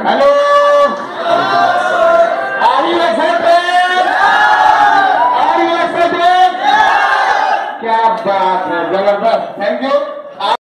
Hello, are you excited? Are you excited? क्या बात है, जबरदस्त, थैंक यू।